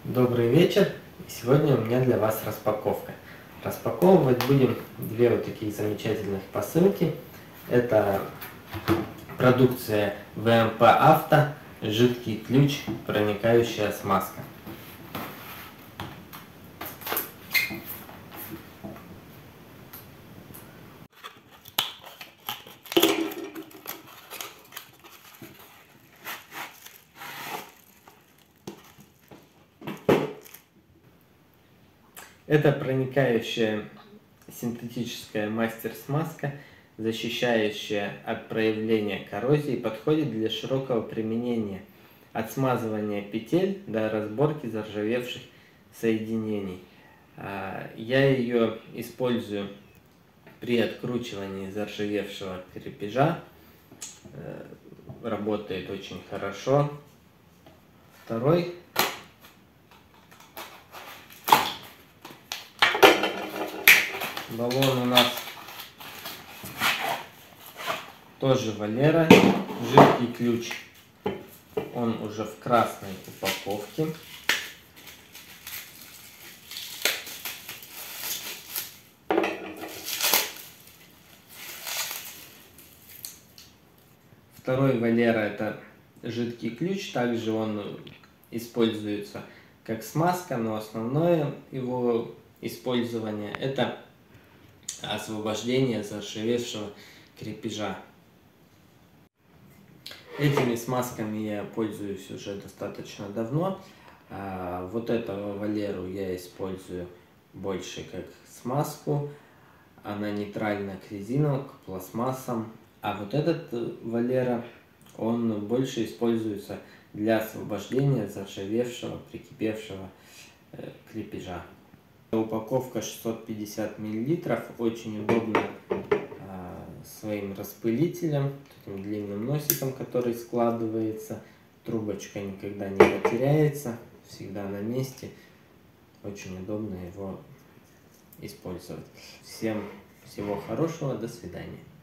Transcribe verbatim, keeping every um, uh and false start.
Добрый вечер! Сегодня у меня для вас распаковка. Распаковывать будем две вот такие замечательных посылки. Это продукция вэ эм пэ Авто, жидкий ключ, проникающая смазка. Это проникающая синтетическая мастер-смазка, защищающая от проявления коррозии, подходит для широкого применения, от смазывания петель до разборки заржавевших соединений. Я ее использую при откручивании заржавевшего крепежа. Работает очень хорошо. Второй баллон у нас тоже Валера, жидкий ключ. Он уже в красной упаковке. Второй Валера — это жидкий ключ, также он используется как смазка, но основное его использование — это освобождение заржавевшего крепежа. Этими смазками я пользуюсь уже достаточно давно. Вот этого Валеру я использую больше как смазку. Она нейтральна к резинам, к пластмассам. А вот этот Валера, он больше используется для освобождения заржавевшего, прикипевшего крепежа. Упаковка шестьсот пятьдесят миллилитров, очень удобно а, своим распылителем, таким длинным носиком, который складывается. Трубочка никогда не потеряется, всегда на месте. Очень удобно его использовать. Всем всего хорошего, до свидания.